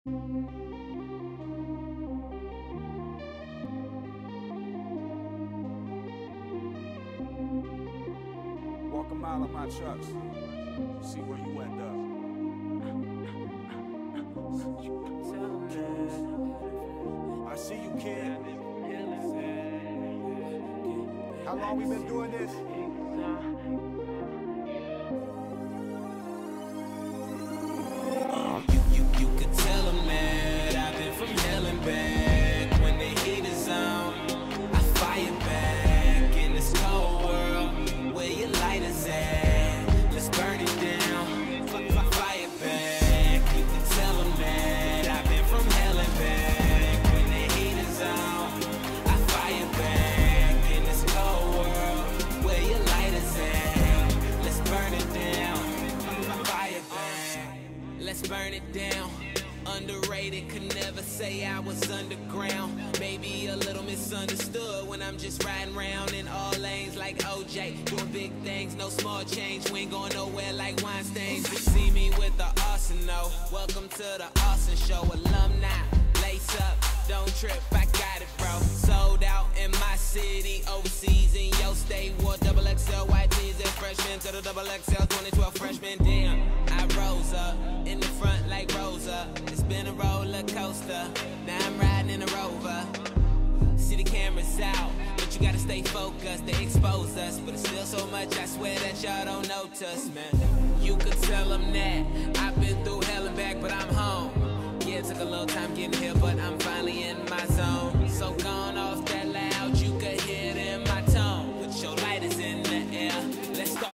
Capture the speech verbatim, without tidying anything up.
Walk a mile on my trucks. See where you end up. I see you, kid. How long we been doing this? You, you, you could tell them that I've been from hell and back. When the heat is on, I fire back. In this cold world, where your light is at, let's burn it down, F fire back. You could tell them that I've been from hell and back. When the heat is on, I fire back. In this cold world, where your light is at, let's burn it down, F fire back. Let's burn it down. Underrated, could never say I was underground. Maybe a little misunderstood when I'm just riding around in all lanes like O J. Doing big things, no small change. We ain't going nowhere like Weinstein's. You see me with the arsenal. Welcome to the Austin Show. Alumni, lace up, don't trip, I got it, bro. Sold out in my city, overseas in your state. Wore double X L white tees and freshmen to the double X L twenty twelve freshman. Damn, I rose up in the front like Rosa. It's been a roller coaster. Now I'm riding in a Rover. See the cameras out, but you gotta stay focused. They expose us, but it's still so much. I swear that y'all don't notice, man. You could tell them that I've been through hell and back, but I'm home. Yeah, it took a little time getting here, but I'm finally in my zone. So gone.